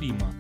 ślimak.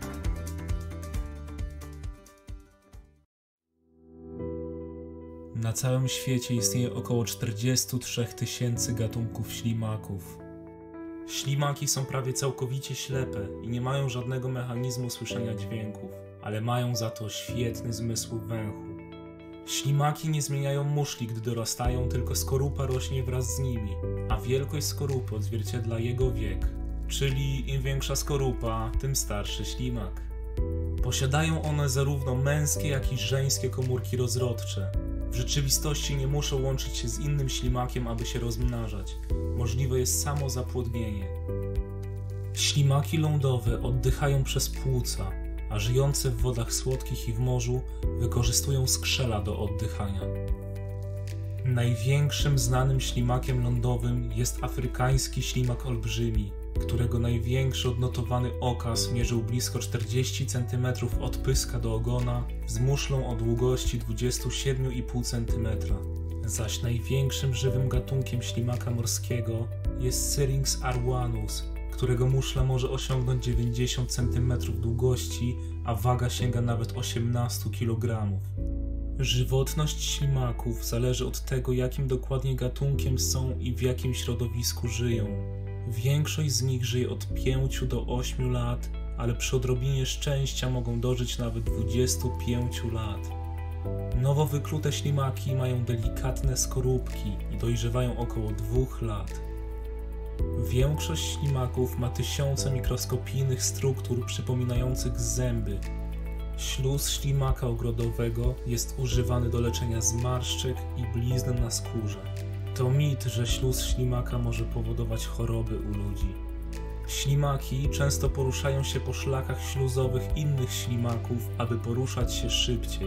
Na całym świecie istnieje około 43 000 gatunków ślimaków. Ślimaki są prawie całkowicie ślepe i nie mają żadnego mechanizmu słyszenia dźwięków, ale mają za to świetny zmysł węchu. Ślimaki nie zmieniają muszli, gdy dorastają, tylko skorupa rośnie wraz z nimi, a wielkość skorupy odzwierciedla jego wiek, czyli im większa skorupa, tym starszy ślimak. Posiadają one zarówno męskie, jak i żeńskie komórki rozrodcze. W rzeczywistości nie muszą łączyć się z innym ślimakiem, aby się rozmnażać. Możliwe jest samo zapłodnienie. Ślimaki lądowe oddychają przez płuca, a żyjące w wodach słodkich i w morzu wykorzystują skrzela do oddychania. Największym znanym ślimakiem lądowym jest afrykański ślimak olbrzymi, którego największy odnotowany okaz mierzył blisko 40 cm od pyska do ogona z muszlą o długości 27,5 cm. Zaś największym żywym gatunkiem ślimaka morskiego jest Syrinx arwanus, którego muszla może osiągnąć 90 cm długości, a waga sięga nawet 18 kg. Żywotność ślimaków zależy od tego, jakim dokładnie gatunkiem są i w jakim środowisku żyją. Większość z nich żyje od 5 do 8 lat, ale przy odrobinie szczęścia mogą dożyć nawet 25 lat. Nowo wyklute ślimaki mają delikatne skorupki i dojrzewają około 2 lat. Większość ślimaków ma tysiące mikroskopijnych struktur przypominających zęby. Śluz ślimaka ogrodowego jest używany do leczenia zmarszczek i blizn na skórze. To mit, że śluz ślimaka może powodować choroby u ludzi. Ślimaki często poruszają się po szlakach śluzowych innych ślimaków, aby poruszać się szybciej.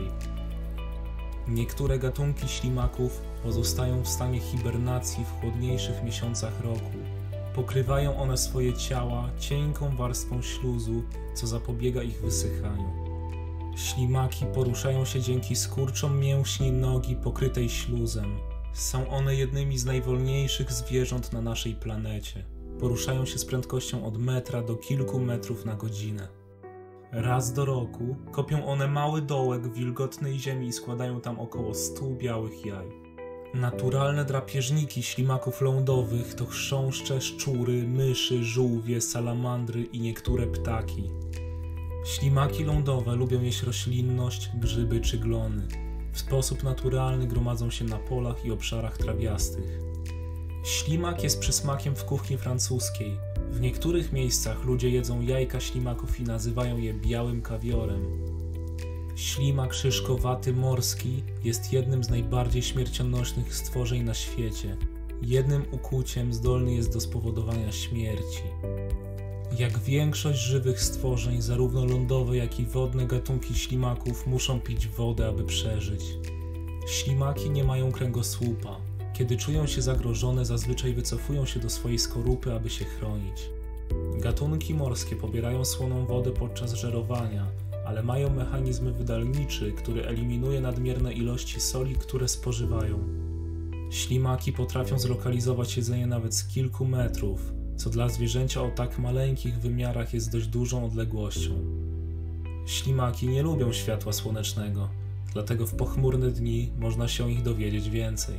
Niektóre gatunki ślimaków pozostają w stanie hibernacji w chłodniejszych miesiącach roku. Pokrywają one swoje ciała cienką warstwą śluzu, co zapobiega ich wysychaniu. Ślimaki poruszają się dzięki skurczom mięśni nogi pokrytej śluzem. Są one jednymi z najwolniejszych zwierząt na naszej planecie. Poruszają się z prędkością od metra do kilku metrów na godzinę. Raz do roku kopią one mały dołek w wilgotnej ziemi i składają tam około 100 białych jaj. Naturalne drapieżniki ślimaków lądowych to chrząszcze, szczury, myszy, żółwie, salamandry i niektóre ptaki. Ślimaki lądowe lubią jeść roślinność, grzyby czy glony. W sposób naturalny gromadzą się na polach i obszarach trawiastych. Ślimak jest przysmakiem w kuchni francuskiej. W niektórych miejscach ludzie jedzą jajka ślimaków i nazywają je białym kawiorem. Ślimak szyszkowaty morski jest jednym z najbardziej śmiercionośnych stworzeń na świecie. Jednym ukłuciem zdolny jest do spowodowania śmierci. Jak większość żywych stworzeń, zarówno lądowe, jak i wodne gatunki ślimaków muszą pić wodę, aby przeżyć. Ślimaki nie mają kręgosłupa. Kiedy czują się zagrożone, zazwyczaj wycofują się do swojej skorupy, aby się chronić. Gatunki morskie pobierają słoną wodę podczas żerowania, ale mają mechanizm wydalniczy, który eliminuje nadmierne ilości soli, które spożywają. Ślimaki potrafią zlokalizować jedzenie nawet z kilku metrów, co dla zwierzęcia o tak maleńkich wymiarach jest dość dużą odległością. Ślimaki nie lubią światła słonecznego, dlatego w pochmurne dni można się o nich dowiedzieć więcej.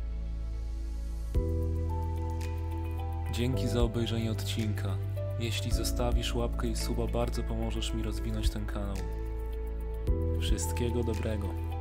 Dzięki za obejrzenie odcinka. Jeśli zostawisz łapkę i suba, bardzo pomożesz mi rozwinąć ten kanał. Wszystkiego dobrego.